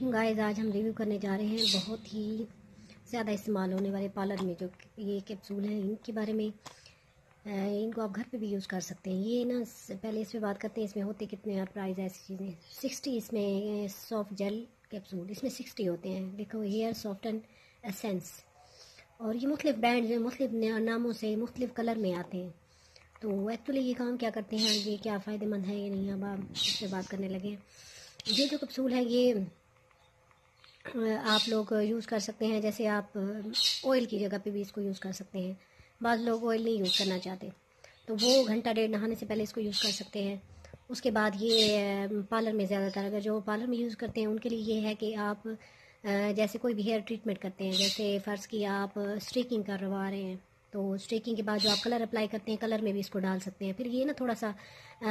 अस्सलामुअलैकुम गाइस, आज हम रिव्यू करने जा रहे हैं बहुत ही ज़्यादा इस्तेमाल होने वाले पार्लर में जो ये कैप्सूल हैं इनके बारे में। इनको आप घर पे भी यूज़ कर सकते हैं। ये ना पहले इस पे बात करते हैं इसमें होते कितने और प्राइस ऐसी चीज़ें। 60 इसमें सॉफ्ट जेल कैप्सूल, इसमें 60 होते हैं। देखो हेयर सॉफ्टन एसेंस, और ये मुख्तलिफ ब्रांड जो मुख्तलिफ नामों से मुख्तलिफ कलर में आते हैं। तो एक्चुअली ये काम क्या करते हैं, ये क्या फ़ायदेमंद है ये नहीं, अब आप इस पर बात करने लगे। ये जो कैप्सूल है ये आप लोग यूज़ कर सकते हैं। जैसे आप ऑयल की जगह पे भी इसको यूज़ कर सकते हैं। बाद लोग ऑयल नहीं यूज़ करना चाहते तो वो घंटा डेढ़ नहाने से पहले इसको यूज़ कर सकते हैं। उसके बाद ये पार्लर में ज़्यादातर अगर जो पार्लर में यूज़ करते हैं उनके लिए ये है कि आप जैसे कोई भी हेयर ट्रीटमेंट करते हैं, जैसे फ़र्ज़ की आप स्ट्रेकिंग करवा रहे हैं तो स्ट्रेकिंग के बाद जो आप कलर अप्लाई करते हैं कलर में भी इसको डाल सकते हैं। फिर ये ना थोड़ा सा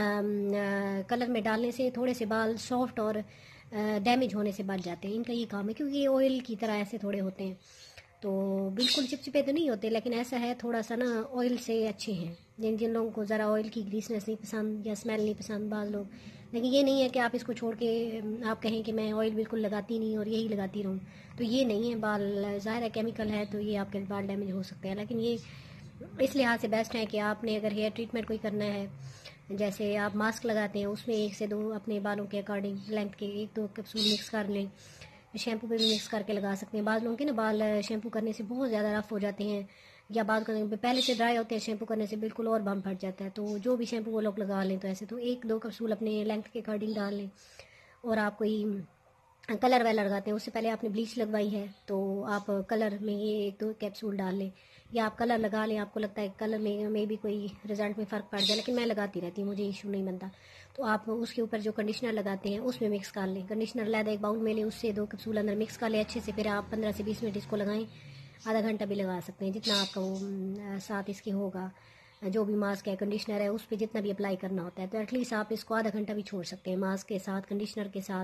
कलर में डालने से थोड़े से बाल सॉफ्ट और डैमेज होने से बच जाते हैं। इनका ये काम है क्योंकि ये ऑयल की तरह ऐसे थोड़े होते हैं, तो बिल्कुल चिपचिपे तो नहीं होते, लेकिन ऐसा है थोड़ा सा ना ऑयल से अच्छे हैं। जिन जिन लोगों को ज़रा ऑयल की ग्रीसनेस नहीं पसंद या स्मेल नहीं पसंद बाल लोग, लेकिन ये नहीं है कि आप इसको छोड़ के आप कहें कि मैं ऑयल बिल्कुल लगाती नहीं और यही लगाती रहूँ, तो ये नहीं है। बाल ज़ाहिर है केमिकल है तो ये आपके बाल डैमेज हो सकते हैं, लेकिन ये इस लिहाज से बेस्ट है कि आपने अगर हेयर ट्रीटमेंट कोई करना है, जैसे आप मास्क लगाते हैं उसमें 1 से 2 अपने बालों के अकॉर्डिंग लेंथ के 1-2 कैप्सूल मिक्स कर लें। शैम्पू पे भी मिक्स करके लगा सकते हैं। बाद लोगों के ना बाल शैम्पू करने से बहुत ज़्यादा रफ़ हो जाते हैं या बाल करने पहले से ड्राई होते हैं, शैम्पू करने से बिल्कुल और बम फट जाता है। तो जो भी शैम्पू वो लोग लगा लें तो ऐसे तो 1-2 कैप्सूल अपने लेंथ के अकॉर्डिंग डाल लें। और आप कोई कलर वैलर लगाते हैं उससे पहले आपने ब्लीच लगवाई है तो आप कलर में ये 1-2 कैप्सूल डाल लें, या आप कलर लगा लें। आपको लगता है कलर में भी कोई रिजल्ट में फ़र्क पड़ जाए, लेकिन मैं लगाती रहती हूँ, मुझे इशू नहीं बनता। तो आप उसके ऊपर जो कंडीशनर लगाते हैं उसमें मिक्स कर लें। कंडीशनर लैदा एक बाउल में लें, उससे 2 कैप्सूल अंदर मिक्स कर लें अच्छे से। फिर आप 15 से 20 मिनट इसको लगाएं, आधा घंटा भी लगा सकते हैं जितना आपका वो साथ इसके होगा। जो भी मास्क है कंडीशनर है उस पर जितना भी अप्लाई करना होता है तो एटलीस्ट आप इसको आधा घंटा भी छोड़ सकते हैं। मास्क के साथ कंडीशनर के साथ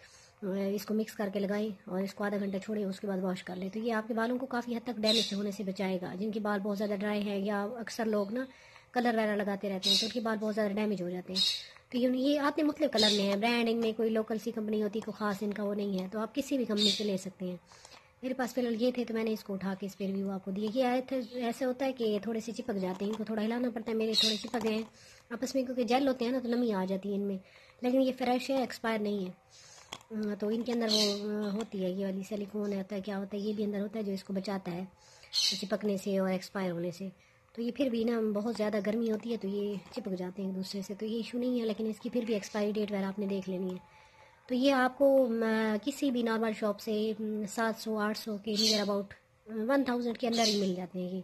इसको मिक्स करके लगाएं और इसको आधा घंटा छोड़ें, उसके बाद वॉश कर लें। तो ये आपके बालों को काफ़ी हद तक डैमेज होने से बचाएगा। जिनके बाल बहुत ज़्यादा ड्राई है या अक्सर लोग ना कलर वगैरह लगाते रहते हैं तो उनके बाल बहुत ज़्यादा डैमेज हो जाते हैं। तो ये आते मुख्तलिफ कलर में है, ब्रांड इनमें कोई लोकल सी कंपनी होती है, कोई ख़ास इनका वो नहीं है, तो आप किसी भी कंपनी से ले सकते हैं। मेरे पास फिलहाल ये थे तो मैंने इसको उठा के इस पर रिव्यू आपको दिया। कि आए थे ऐसे होता है कि थोड़े से चिपक जाते हैं, इनको थोड़ा हिलाना पड़ता है। मेरे थोड़े चिपक गए हैं आपस में क्योंकि जेल होते हैं ना तो नमी आ जाती है इनमें, लेकिन ये फ्रेश है, एक्सपायर नहीं है। तो इनके अंदर वो होती है ये वाली सिलिकॉन होता है, क्या होता है ये भी अंदर होता है जो इसको बचाता है चिपकने से और एक्सपायर होने से। तो ये फिर भी ना बहुत ज़्यादा गर्मी होती है तो ये चिपक जाते हैं एक दूसरे से, तो ये इशू नहीं है, लेकिन इसकी फिर भी एक्सपायरी डेट वगैरह आपने देख लेनी है। तो ये आपको किसी भी नॉर्मल शॉप से 700-800 के नियर अबाउट 1000 के अंदर ही मिल जाते हैं ये।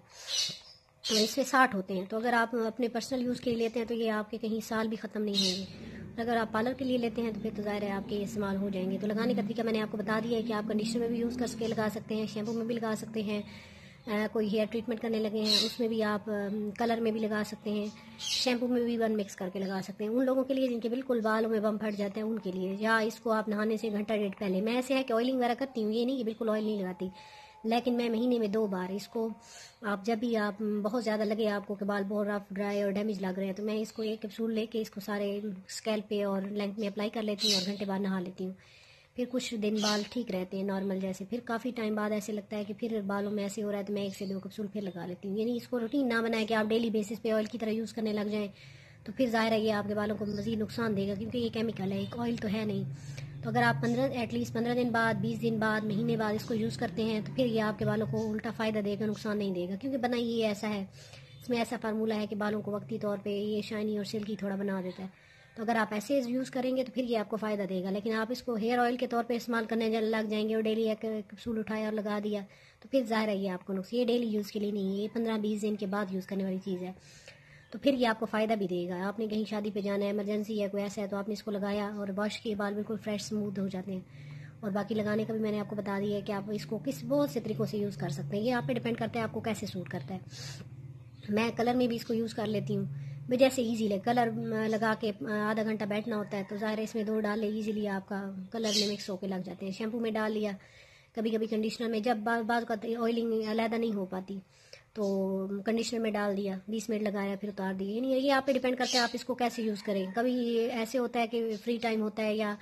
तो इसमें 60 होते हैं, तो अगर आप अपने पर्सनल यूज़ के लिए लेते हैं तो ये आपके कहीं साल भी ख़त्म नहीं होंगे। अगर आप पार्लर के लिए लेते हैं तो फिर तो ज़ाहिर है आपके इस्तेमाल हो जाएंगे। तो लगाने का तरीका मैंने आपको बता दिया है कि आप कंडीशनर में भी यूज़ करके लगा सकते हैं, शैम्पू में भी लगा सकते हैं, कोई हेयर ट्रीटमेंट करने लगे हैं उसमें भी आप कलर में भी लगा सकते हैं, शैम्पू में भी वन मिक्स करके लगा सकते हैं। उन लोगों के लिए जिनके बिल्कुल बालों में बम फट जाते हैं उनके लिए, या इसको आप नहाने से घंटा डेढ़ पहले। मैं ऐसे है कि ऑयलिंग वगैरह करती हूँ, ये नहीं कि बिल्कुल ऑयल नहीं लगाती, लेकिन मैं महीने में 2 बार इसको, आप जब भी आप बहुत ज़्यादा लगे आपको कि बाल बहुत रफ ड्राई और डैमेज लग रहे हैं तो मैं इसको 1 कैप्सूल लेके इसको सारे स्कैल्प पे और लेंथ में अप्लाई कर लेती हूँ और घंटे बाद नहा लेती हूँ। फिर कुछ दिन बाल ठीक रहते हैं नॉर्मल जैसे, फिर काफ़ी टाइम बाद ऐसे लगता है कि फिर बालों में ऐसे हो रहा है तो मैं 1 से 2 कैप्सूल फिर लगा लेती हूँ। यानी इसको रूटीन ना बनाए कि आप डेली बेसिस पे ऑयल की तरह यूज़ करने लग जाएँ, तो फिर ज़ाहिर है ये आपके बालों को मज़ीद नुकसान देगा क्योंकि ये केमिकल है, एक ऑयल तो है नहीं। तो अगर आप एटलीस्ट 15 दिन बाद, 20 दिन बाद, महीने बाद इसको यूज़ करते हैं तो फिर ये आपके बालों को उल्टा फ़ायदा देगा, नुकसान नहीं देगा। क्योंकि बना ये ऐसा है, इसमें ऐसा फार्मूला है कि बालों को वक्ती तौर पे ये शाइनी और सिल्की थोड़ा बना देता है। तो अगर आप ऐसे यूज़ करेंगे तो फिर ये आपको फ़ायदा देगा, लेकिन आप इसको हेयर ऑयल के तौर पे इस्तेमाल करने लग जाएंगे और डेली एक कैप्सूल उठाया और लगा दिया तो फिर ज़ाहिर है ये आपको नुकसान। ये डेली यूज़ के लिए नहीं है, ये 15-20 दिन के बाद यूज़ करने वाली चीज़ है, तो फिर ये आपको फ़ायदा भी देगा। आपने कहीं शादी पे जाना है, इमरजेंसी है, कोई ऐसा है तो आपने इसको लगाया और वॉश के बाल बिल्कुल फ्रेश स्मूथ हो जाते हैं। और बाकी लगाने का भी मैंने आपको बता दिया है कि आप इसको किस बहुत से तरीक़ों से यूज़ कर सकते हैं, ये आप पे डिपेंड करता है आपको कैसे सूट करता है। मैं कलर में भी इसको यूज़ कर लेती हूँ, भाई जैसे ईजी लगे। कलर लगा के आधा घंटा बैठना होता है तो ज़ाहिर है इसमें 2 डाले ईजीली आपका कलर में मिक्स होकर लग जाते हैं। शैम्पू में डाल लिया, कभी कभी कंडीशनर में, जब बाल का ऑयलिंग अलहदा नहीं हो पाती तो कंडीशनर में डाल दिया, 20 मिनट लगाया फिर उतार दिया। यानी ये आप पे डिपेंड करता है आप इसको कैसे यूज़ करें। कभी ऐसे होता है कि फ्री टाइम होता है या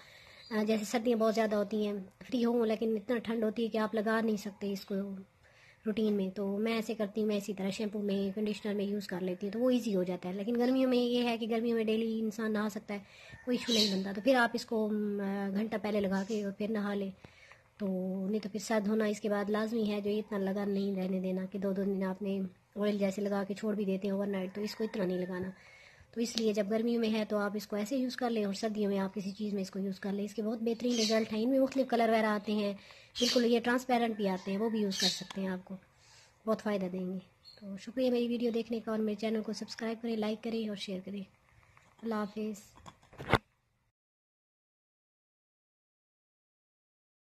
जैसे सर्दियाँ बहुत ज़्यादा होती हैं, फ्री हो लेकिन इतना ठंड होती है कि आप लगा नहीं सकते इसको रूटीन में, तो मैं ऐसे करती हूँ, मैं इसी तरह शैम्पू में कंडीशनर में यूज़ कर लेती हूँ, तो वो इजी हो जाता है। लेकिन गर्मियों में ये है कि गर्मियों में डेली इंसान नहा सकता है, कोई इशू नहीं बनता। तो फिर आप इसको घंटा पहले लगा के और फिर नहा लें, तो नहीं तो फिर सर्द होना इसके बाद लाजमी है। जो इतना लगा नहीं रहने देना कि 2-2 दिन आपने ऑयल जैसे लगा के छोड़ भी देते हैं ओवरनाइट, तो इसको इतना नहीं लगाना। तो इसलिए जब गर्मियों में है तो आप इसको ऐसे यूज़ कर लें, और सर्दियों में आप किसी चीज़ में इसको यूज़ कर लें। इसके बहुत बेहतरीन रिजल्ट हैं। इनमें मुख्तलिफ कलर वगैरह आते हैं, बिल्कुल ये ट्रांसपेरेंट भी आते हैं, वो भी यूज़ कर सकते हैं, आपको बहुत फ़ायदा देंगे। तो शुक्रिया मेरी वीडियो देखने का, और मेरे चैनल को सब्सक्राइब करें, लाइक करें और शेयर करें। अल्लाह हाफिज़।